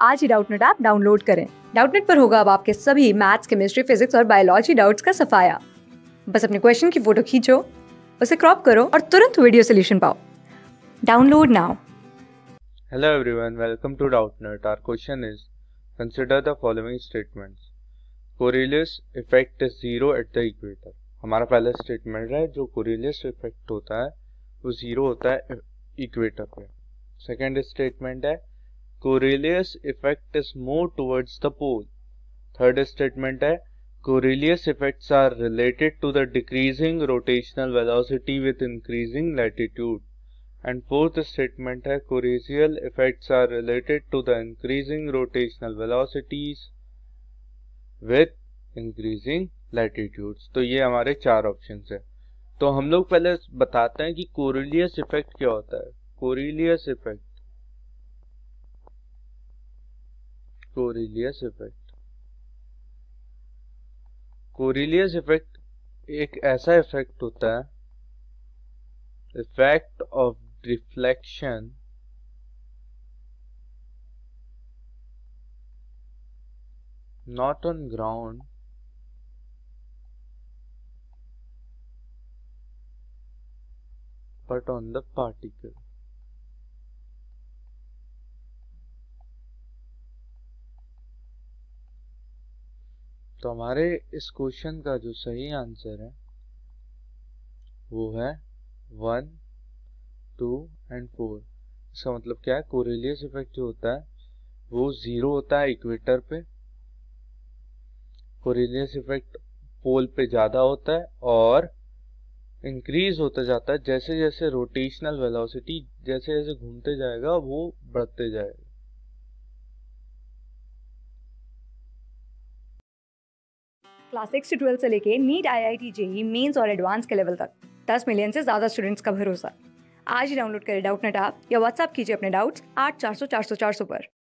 आज ही Doubtnut app download करें। डाउटनट पर होगा अब आपके सभी मैथ्स, केमिस्ट्री, फिजिक्स और बायोलॉजी डाउट्स का सफाया। बस अपने क्वेश्चन की फोटो खींचो, उसे क्रॉप करो और तुरंत वीडियो सोल्यूशन पाओ। Download now. Hello everyone, welcome to Doubtnut. Our question is, consider the following statements. Coriolis effect is zero at the equator. हमारा पहला स्टेटमेंट है जो Coriolis effect होता है वो जीरो होता है इक्वेटर पे। सेकेंड स्टेटमेंट है Coriolis effect is more towards the pole. Third statement है Coriolis effects are related to the decreasing rotational velocity with increasing latitude. And fourth statement है Coriolis effects are related to the increasing rotational velocities with increasing latitudes. तो ये हमारे चार options है। तो हम लोग पहले बताते हैं कि Coriolis effect क्या होता है। Coriolis effect Coriolis effect एक ऐसा इफेक्ट होता है, effect of deflection not on ground but on the particle. तो हमारे इस क्वेश्चन का जो सही आंसर है वो है 1, 2 एंड 4। इसका मतलब क्या है, कोरिलियस इफेक्ट जो होता है वो जीरो होता है इक्वेटर पे। कोरिलियस इफेक्ट पोल पे ज्यादा होता है और इंक्रीज होता जाता है जैसे जैसे रोटेशनल वेलोसिटी जैसे जैसे घूमते जाएगा वो बढ़ते जाएगा। क्लास 6 से 12 से लेके नीट, IIT, जेईई मेंस और एडवांस के लेवल तक 10 मिलियन से ज्यादा स्टूडेंट्स का भरोसा। आज ही डाउनलोड करें डाउटनट ऐप या व्हाट्सएप कीजिए अपने डाउट्स 8400 400 400 पर।